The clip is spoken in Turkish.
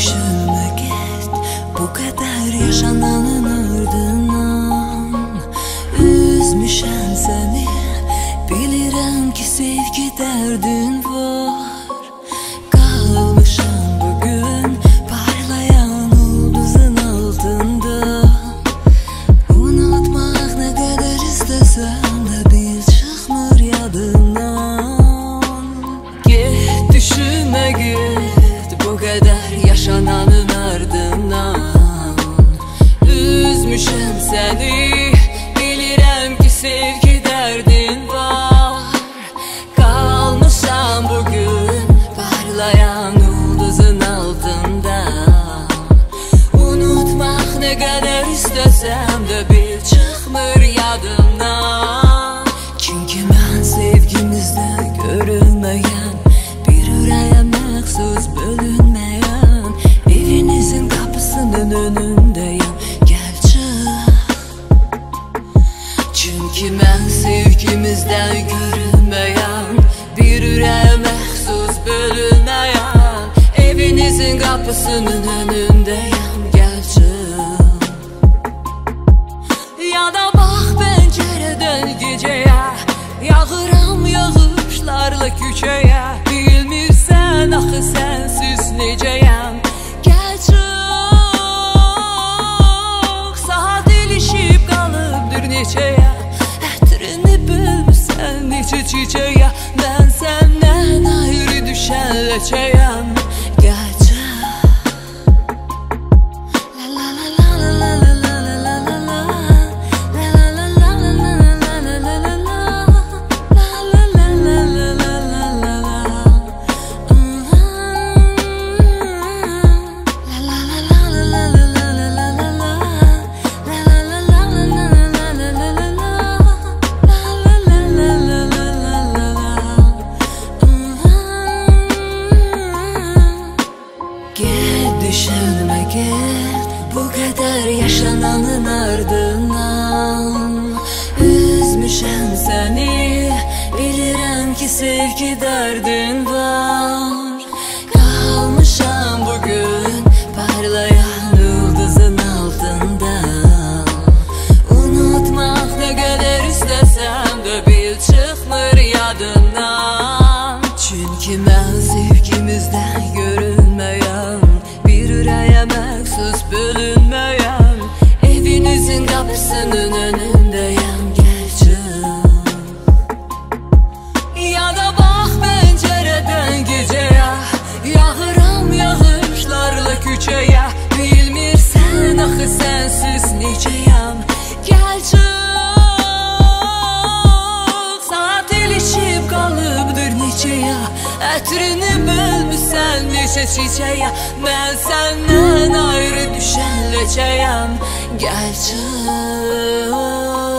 düşünme get, bu kadar yaşananın ardından üzmüşəm seni. Bilirəm ki sevgi dərdin var. Kalmışam bugün parlayan ulduzun altında. Unutmak ne kadar istesem de bir çıkmır yadından. Git düşünme git, bu kadar yaşananın ardından üzmüşəm seni. Bilirəm ki sevgi dərdin var. Kalmışam bugün parlayan ulduzun altında. Unutmak ne kadar istesem de bir çıkmır yadımdan. Çünkü ben sevgimizde görülmeyen, bir yüreğe məxsus bölünmeyen, evinizin kapısının önündeyim, gel çık. Çünkü ben sevgimizden görülmeyen, bir yüreğe məxsus bölünmeyen, evinizin kapısının önündeyim, gel çık. Ya da bak pencereden geceye, yağıram yağışlarla küçeye. Bilmirsən axı sensiz necəyəm, gel çık. Saat ilişib qalıbdır neçəyə, ətrini bölmüsən neçə çiçəyə. Mən səndən ayrı düşən ləçəyəm, gel çık. Düşünme git, bu kadar yaşananın ardından üzmüşəm seni. Bilirəm ki sevgi dərdin var. Kalmışam bugün parlayan ulduzun altında. Unutmak ne kadar istesem de bil çıkmır yadından. Çünkü ben sevgimizden görünmeyen, bir yüreğe məxsus bölünmeyen, evinizin kapısının önündeyim, gel çık. Ya da bak pencereden geceye, yağıram yağışlarla küçeye. Bilmirsən axı sensiz necəyəm, gel çık. Saat ilişib qalıbdır neçəyə, ətrini bölmüsən neçə çiçəyə. Mən səndən ayrı düşən ləçəyəm, gel çık.